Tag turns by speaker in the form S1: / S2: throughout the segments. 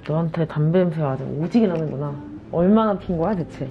S1: 너한테 담배 냄새가 아주 오지게 나는구나. 얼마나 핀 거야 대체?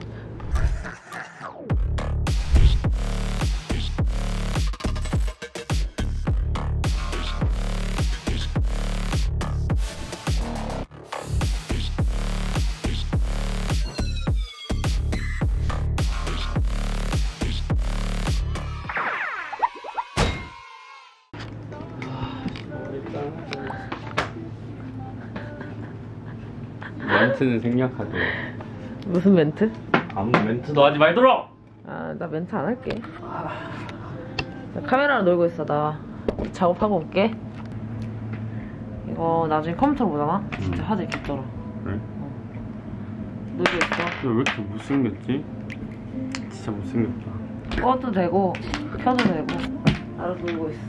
S2: 멘트는 생략하게.
S1: 무슨 멘트?
S2: 아무 멘트도 하지 말도록!
S1: 아, 나 멘트 안 할게. 나 카메라로 놀고 있어. 나 작업하고 올게. 이거 나중에 컴퓨터로 보잖아? 진짜 하드 이렇게 떨어.
S2: 그래?
S1: 놀고 있어.
S2: 왜 이렇게 못생겼지? 진짜 못생겼다.
S1: 꺼도 되고 켜도 되고 알아서 놀고 있어.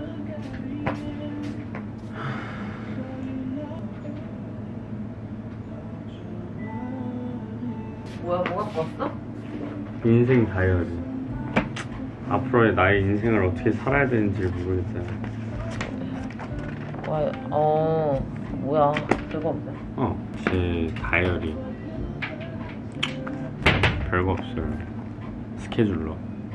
S1: 뭐야, 뭐 갖고 왔어?
S2: 인생 다이어리. 앞으로의 나의 인생을 어떻게 살아야 되는지 모르겠어요.
S1: 와, 뭐야, 별거 없네.
S2: 제 다이어리. 별거 없어요. 스케줄러.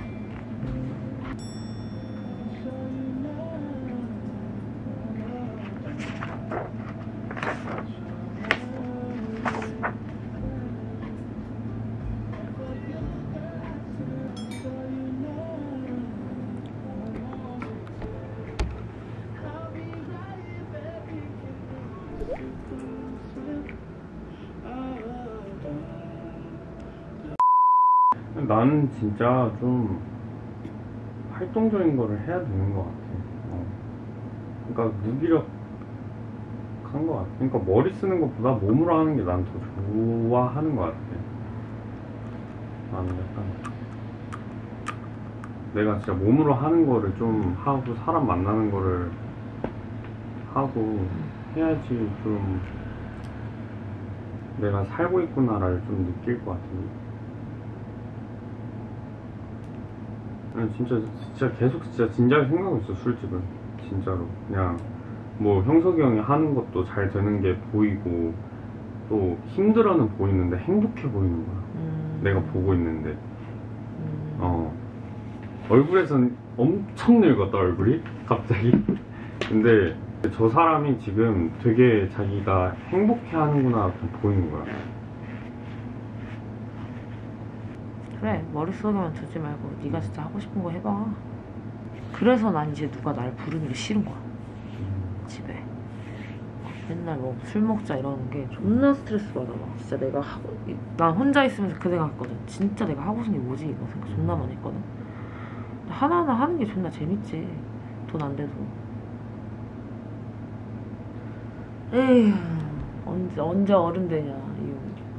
S2: 나는 진짜 좀 활동적인 거를 해야 되는 것 같아. 그러니까 무기력한 것 같아. 그러니까 머리 쓰는 것보다 몸으로 하는 게 난 더 좋아하는 것 같아. 나는 약간 내가 진짜 몸으로 하는 거를 좀 하고 사람 만나는 거를 하고 해야지 좀 내가 살고 있구나를 좀 느낄 것 같은데. 진짜 계속 진지하게 생각하고 있어. 술집은 진짜로 그냥 뭐 형석이 형이 하는 것도 잘 되는 게 보이고 또 힘들어는 보이는데 행복해 보이는 거야. 내가 보고 있는데 얼굴에선 엄청 늙었다 얼굴이 갑자기. 근데 저 사람이 지금 되게 자기가 행복해 하는구나 보이는 거야.
S1: 그래, 머릿속에만 두지 말고 네가 진짜 하고 싶은 거 해봐. 그래서 난 이제 누가 날 부르는 게 싫은 거야. 집에 맨날 뭐 술 먹자 이러는 게 존나 스트레스 받아. 막 진짜 난 혼자 있으면서 그 생각했거든. 진짜 내가 하고 싶은 게 뭐지 이거 생각 존나 많이 했거든. 하나하나 하는 게 존나 재밌지. 돈 안 돼도. 에휴, 언제 어른 되냐 이거.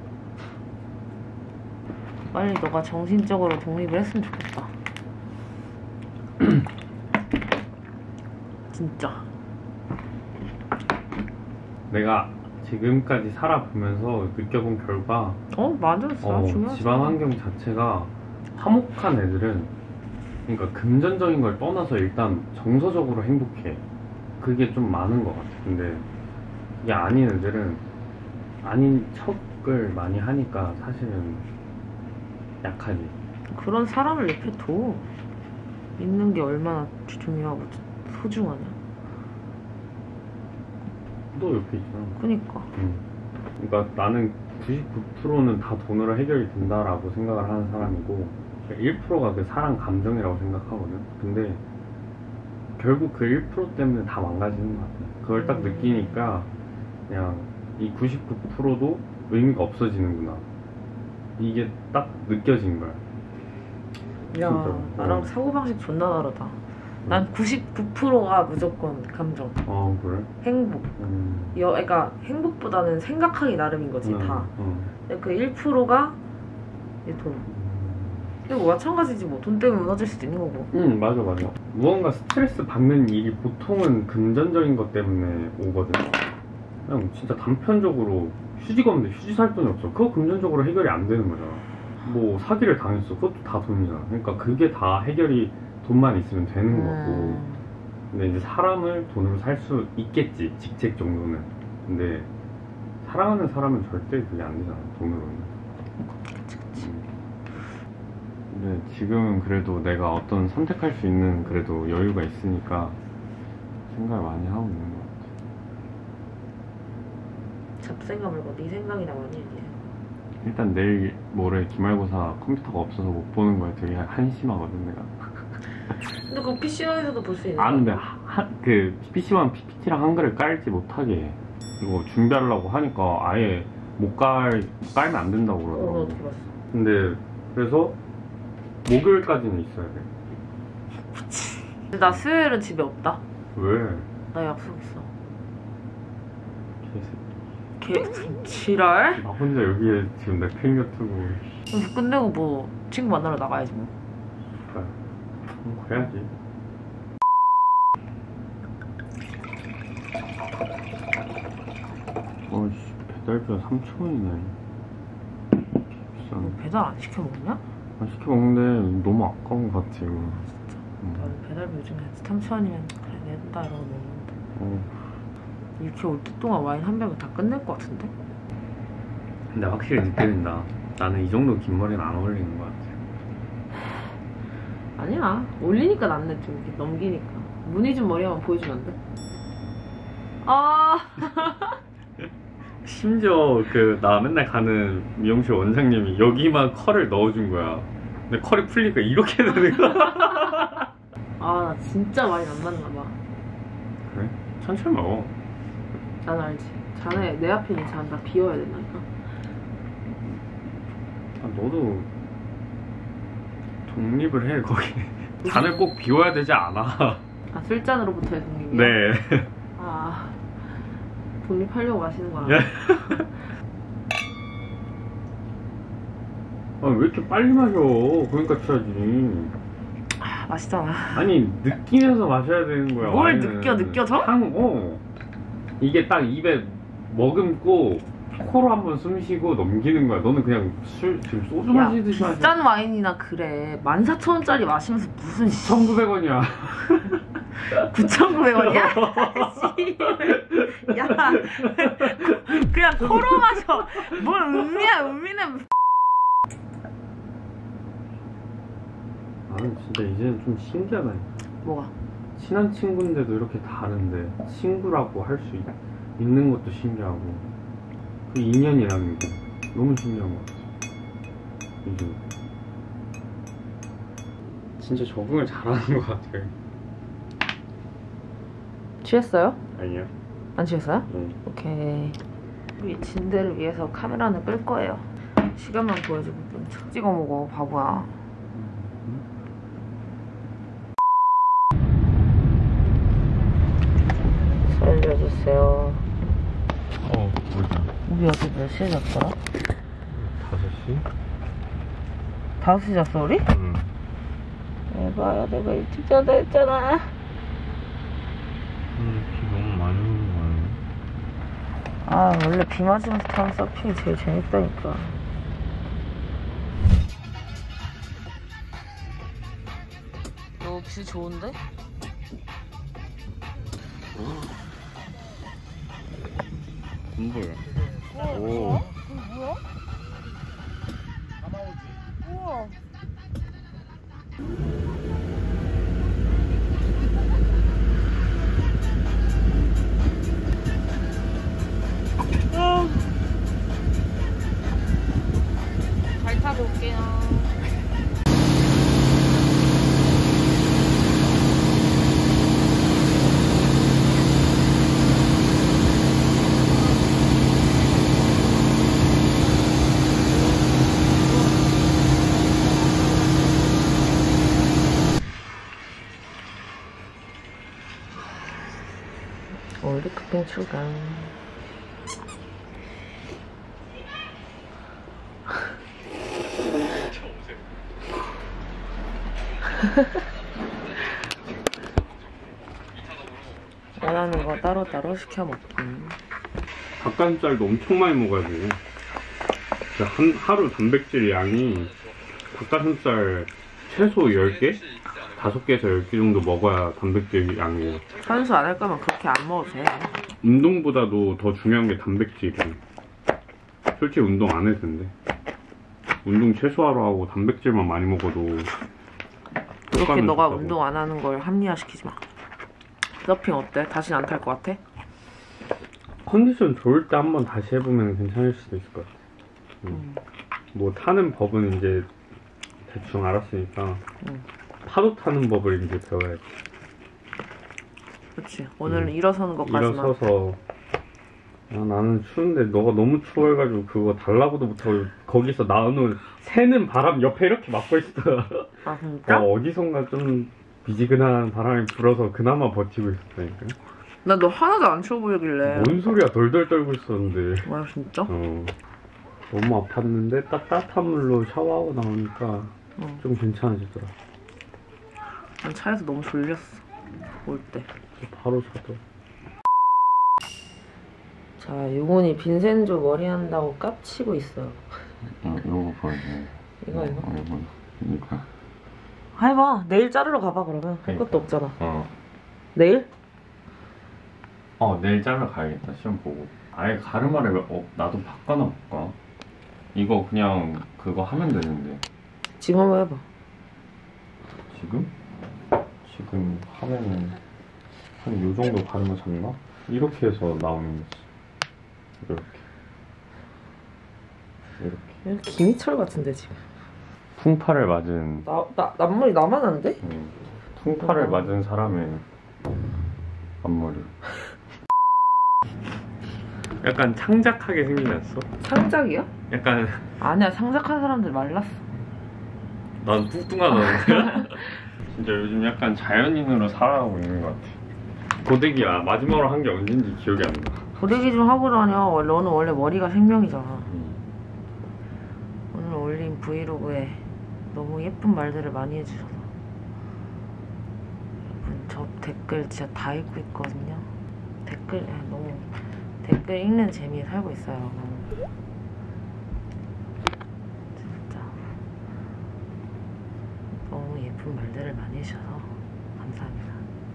S1: 빨리 너가 정신적으로 독립을 했으면 좋겠다. 진짜.
S2: 내가 지금까지 살아보면서 느껴본 결과
S1: 맞아. 중요하지.
S2: 집안 환경 자체가 화목한 애들은 그러니까 금전적인 걸 떠나서 일단 정서적으로 행복해. 그게 좀 많은 것 같아. 근데 이게 아닌 애들은 아닌 척을 많이 하니까 사실은 약하지.
S1: 그런 사람을 옆에 둬. 있는 게 얼마나 중요하고 소중하냐.
S2: 너 옆에 있잖아.
S1: 그니까.
S2: 그러니까 나는 99%는 다 돈으로 해결이 된다라고 생각을 하는 사람이고 1%가 그 사랑 감정이라고 생각하거든. 근데 결국 그 1% 때문에 다 망가지는 것 같아. 그걸 딱 느끼니까 그냥 이 99%도 의미가 없어지는구나. 이게 딱 느껴진 거야.
S1: 야,
S2: 진짜로.
S1: 나랑 사고방식 존나 다르다. 난 99%가 무조건 감정.
S2: 그래?
S1: 행복. 그러니까 행복보다는 생각하기 나름인 거지 다. 근데 그 1%가 이제 돈. 이거 마찬가지지 뭐. 돈 때문에 무너질 수도 있는 거고.
S2: 맞아. 무언가 스트레스 받는 일이 보통은 금전적인 것 때문에 오거든. 그냥 진짜 단편적으로 휴지가 없는데 휴지 살 돈이 없어. 그거 금전적으로 해결이 안 되는 거잖아. 뭐 사기를 당했어. 그것도 다 돈이잖아. 그러니까 그게 다 해결이 돈만 있으면 되는 거고. 근데 이제 사람을 돈으로 살 수 있겠지. 직책 정도는. 근데 사랑하는 사람은 절대 그게 안 되잖아, 돈으로는.
S1: 그치.
S2: 근데 지금은 그래도 내가 어떤 선택할 수 있는 그래도 여유가 있으니까 생각을 많이 하고 있는 것 같아.
S1: 잡생각 말고 네 생각이나 많이 해.
S2: 일단 내일 모레 기말고사 컴퓨터가 없어서 못 보는 거에 되게 한심하거든 내가.
S1: 근데 그거 PC방에서도 볼 수 있는 거야?
S2: 아 근데 그 PC방 PPT랑 한글을 깔지 못하게 해. 이거 준비하려고 하니까 아예 깔면 안 된다고 그러더라고.
S1: 어떻게 봤어?
S2: 근데 그래서 목요일까지는 있어야 돼.
S1: 근데 나 수요일은 집에 없다.
S2: 왜?
S1: 나 약속 있어.
S2: 개새끼.
S1: 지랄?
S2: 나 혼자 여기에 지금 내 팬 곁으로.
S1: 그럼 끝내고 뭐 친구 만나러 나가야지 뭐.
S2: 그래야지. 어이씨, 배달비가 3,000원이네. 비싸네.
S1: 배달 안 시켜 먹냐?
S2: 안 시켜 먹는데 너무 아까운 것 같아, 이거.
S1: 나는 배달비 요즘에 3,000원이면 그래 낸다 이러고 먹는데 이렇게 올 때 동안 와인 한 병을 다 끝낼 것 같은데?
S2: 근데 확실히 느껴진다. 나는 이 정도 긴 머리는 안 어울리는 것 같아.
S1: 아니야 올리니까 낫네. 좀 이렇게 넘기니까. 무늬 좀 머리 한번 보여주면 안 돼? 아
S2: 심지어 나 맨날 가는 미용실 원장님이 여기만 컬을 넣어준 거야. 근데 컬이 풀리니까 이렇게 되는 거야.
S1: 아 나 진짜 많이 안 맞나 봐.
S2: 그래? 천천히 먹어.
S1: 난 알지. 자네 내 앞에 있는 잔 다 비워야 된다니까.
S2: 아, 너도 독립을 해 거기. 잔을 꼭 비워야 되지 않아.
S1: 아 술잔으로부터의 독립이야?
S2: 네.
S1: 아 독립하려고 하시는 거야.
S2: 아, 왜 이렇게 빨리 마셔? 그러니까 취하지.
S1: 아 맛있잖아.
S2: 아니 느끼면서 마셔야 되는 거야.
S1: 뭘
S2: 와인은.
S1: 느껴져?
S2: 이게 딱 입에 머금고 코로 한번 숨 쉬고 넘기는 거야. 너는 그냥 지금 소주 마시듯이 마셔.
S1: 비싼 와인이나 그래 14,000원짜리 마시면서 무슨
S2: 1,900원이야
S1: 9,900원이야? 야 그냥 코로 마셔. 뭘 음미는.
S2: 나는 진짜 이제는 좀 신기하다.
S1: 뭐가?
S2: 친한 친구인데도 이렇게 다른데 친구라고 할 수 있는 것도 신기하고 그 인연이라는 게 너무 신기한 것 같아. 이제 진짜 적응을 잘하는 것 같아.
S1: 취했어요?
S2: 아니요.
S1: 안 취했어요?
S2: 네.
S1: 오케이. 우리 진대를 위해서 카메라는 끌 거예요. 시간만 보여주고 좀 찍어 먹어 바보야. 살려주세요.
S2: 뭐냐?
S1: 우리 어제 몇 시에 잤더라?
S2: 5시?
S1: 5시 잤어 우리?
S2: 응.
S1: 에바야 내가 일찍 자다 했잖아.
S2: 비 너무 많이 오는 거 아니야?
S1: 아 원래 비 맞으면서 타는 서핑이 제일 재밌다니까. 너 뷰 좋은데?
S2: 군불. 오.
S1: 뭐야? 우와. 잘 타고 올게요. 올리크핑 출간. 원하는 거 따로따로 시켜 먹기.
S2: 닭가슴살도 엄청 많이 먹어야 돼. 하루 단백질 양이 닭가슴살 최소 10개? 5개에서 10개 정도 먹어야 단백질 양이에요.
S1: 선수 안 할 거면 그렇게 안 먹어도 돼.
S2: 운동보다도 더 중요한 게 단백질이에요. 솔직히 운동 안 해도 된대. 운동 최소화로 하고 단백질만 많이 먹어도
S1: 그렇게 너가
S2: 좋다고.
S1: 운동 안 하는 걸 합리화시키지 마. 서핑 어때? 다시는 안 탈 것 같아?
S2: 컨디션 좋을 때 한번 다시 해보면 괜찮을 수도 있을 것 같아. 뭐 타는 법은 이제 대충 알았으니까 파도 타는 법을 이제 배워야지.
S1: 그렇지. 오늘은 일어서는 것까지만.
S2: 일어서서 나는 추운데 너가 너무 추워해가지고 그거 달라고도 못하고 거기서 나오는 새는 바람 옆에 이렇게 맞고 있어.
S1: 아 진짜?
S2: 어디선가 좀 미지근한 바람이 불어서 그나마 버티고 있었다니까.
S1: 나 너 하나도 안 추워 보이길래.
S2: 뭔 소리야, 덜덜 떨고 있었는데.
S1: 와 진짜?
S2: 너무 아팠는데 따뜻한 물로 샤워하고 나오니까 좀 괜찮아지더라.
S1: 난 차에서 너무 졸렸어. 올 때.
S2: 바로 자더라.
S1: 자, 유곤이 빈센조 머리 한다고 깝치고 있어요.
S2: 이거 보여줘.
S1: 이거?
S2: 이거.
S1: 해봐. 내일 자르러 가봐 그러면. 할 것도 없잖아. 내일?
S2: 내일 자르러 가야겠다. 시험 보고. 아예 가르마를 나도 바꿔나 볼까? 이거 그냥 그거 하면 되는데.
S1: 지금 한번 해봐.
S2: 지금? 지금 하면은 한 요 정도 가르마 잡나? 이렇게 해서 나오는 거지. 이렇게.
S1: 김희철 같은데 지금.
S2: 풍파를 맞은
S1: 앞머리 나만 하는데?
S2: 풍파를 맞은 사람의 앞머리. 약간 창작하게 생기지 않았어?
S1: 창작이야?
S2: 약간
S1: 아니야, 창작한 사람들 말랐어.
S2: 난 뚱뚱하다는데. 진짜 요즘 약간 자연인으로 살아가고 있는 것 같아. 고데기야. 마지막으로 한 게 언젠지 기억이 안 나.
S1: 고데기 좀 하고 다녀. 너는 원래 머리가 생명이잖아. 오늘 올린 브이로그에 너무 예쁜 말들을 많이 해주셔서 여러분, 저 댓글 진짜 다 읽고 있거든요. 너무 댓글 읽는 재미에 살고 있어요. 너무. 진짜 너무 예쁜 말들을 많이 해주셔서 감사합니다.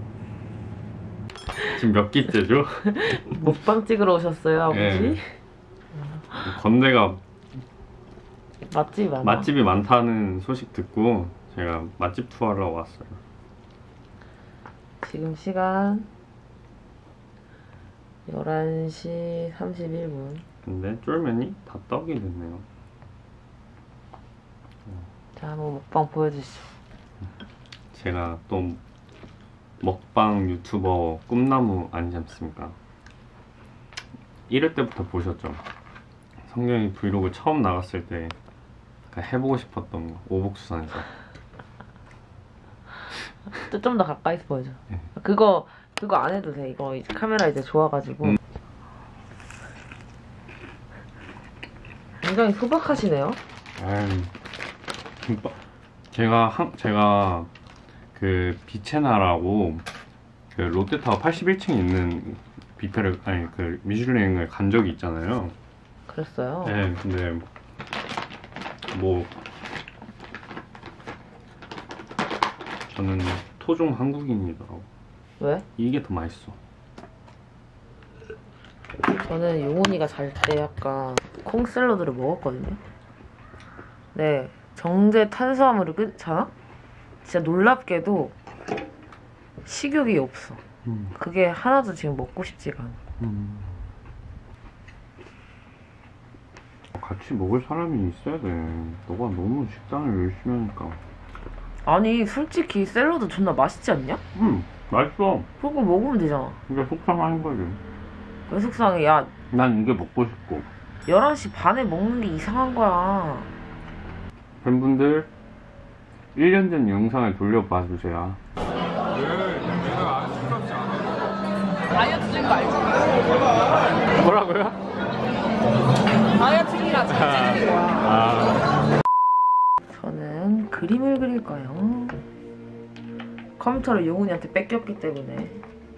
S2: 지금 몇 끼째죠?
S1: 먹방 찍으러 오셨어요, 아버지?
S2: 네. 건대가
S1: 맛집이 많아.
S2: 맛집이 많다는 소식 듣고 제가 맛집 투어하러 왔어요.
S1: 지금 시간 11시 31분.
S2: 근데 쫄면이 다 떡이 됐네요.
S1: 자, 한번 먹방 보여주시죠.
S2: 제가 또 먹방 유튜버 꿈나무 아니지 않습니까? 1회 때부터 보셨죠? 성경이 브이로그 처음 나갔을 때 해보고 싶었던 거, 오복수산에서.
S1: 또 좀 더 가까이서 보여줘.
S2: 네.
S1: 그거 안 해도 돼. 이거 이제 카메라 이제 좋아가지고. 굉장히 소박하시네요.
S2: 제가 그 빛의 나라고 그 롯데타워 81층에 있는 뷔페를 그 미슐랭을 간 적이 있잖아요.
S1: 그랬어요?
S2: 네, 근데 뭐 저는 토종 한국인이더라고.
S1: 왜?
S2: 이게 더 맛있어.
S1: 저는 용훈이가 잘 때 약간 콩 샐러드를 먹었거든요. 네, 정제 탄수화물을 끊잖아? 진짜 놀랍게도 식욕이 없어. 그게 하나도 지금 먹고 싶지가 않아.
S2: 같이 먹을 사람이 있어야 돼. 너가 너무 식단을 열심히 하니까.
S1: 아니 솔직히 샐러드 존나 맛있지 않냐?
S2: 맛있어.
S1: 그거 먹으면 되잖아.
S2: 이게 속상한 거지.
S1: 왜 속상해? 야,
S2: 난 이게 먹고 싶고.
S1: 11시 반에 먹는 게 이상한 거야.
S2: 팬분들 1년 전 영상을 돌려봐 주세요.
S1: 다이어트 중인 거 알지?
S2: 뭐라고요?
S1: 다이어트기라 잘 찌는 거야.
S2: 아,
S1: 저는 그림을 그릴 거예요. 컴퓨터를 용훈이한테 뺏겼기 때문에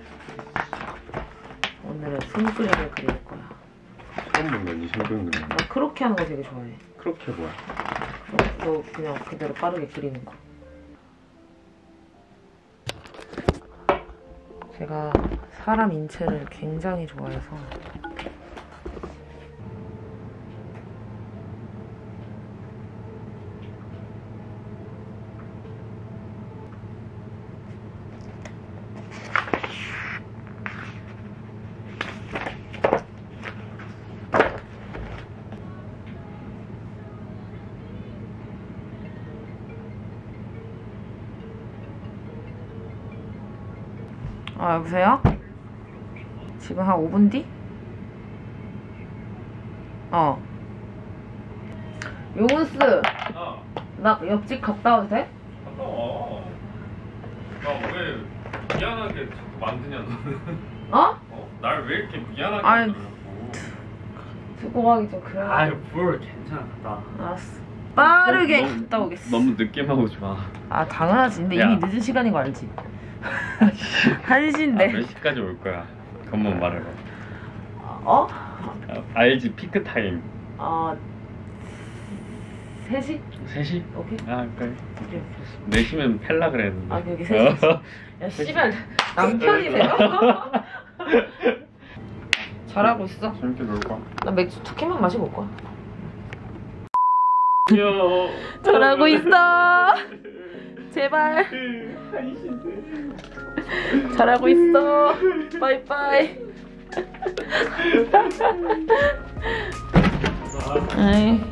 S1: 오늘은 손그림을 그릴 거야.
S2: 처음 본다, 니 손그림 그림.
S1: 나 크로키 하는 거 되게 좋아해.
S2: 그렇게 뭐야?
S1: 너 그냥 그대로 빠르게 그리는 거. 제가 사람 인체를 굉장히 좋아해서 여보세요? 지금 한 5분 뒤? 용은스, 나 옆집 갔다 와도 돼?
S2: 갔다 와. 나왜 미안하게 자꾸 만드냐 너는? 날 왜 이렇게 미안하게
S1: 아이,
S2: 만들려고?
S1: 두고 가기 좀 그래.
S2: 아유 뭘 괜찮아 갔다.
S1: 알았어. 빠르게 갔다 오겠어.
S2: 너무 늦게 나오지 마.
S1: 아 당연하지. 근데
S2: 야.
S1: 이미 늦은 시간인 거 알지? 1시인데.
S2: 몇 시까지 올 거야? 그것만 말해봐. 알지 피크 타임.
S1: 3시?
S2: 3시?
S1: 오케이.
S2: 그래.
S1: 오케이.
S2: 4시면 펠라 그랬는데.
S1: 여기 3시. 야 씨발 남편이세요? 잘하고 있어.
S2: 재밌게 놀 거야.
S1: 나 맥주 2캔만 마시고 올 거야.
S2: 귀여워.
S1: 잘하고 있어. 제발. 잘하고 있어. 바이바이. 아이.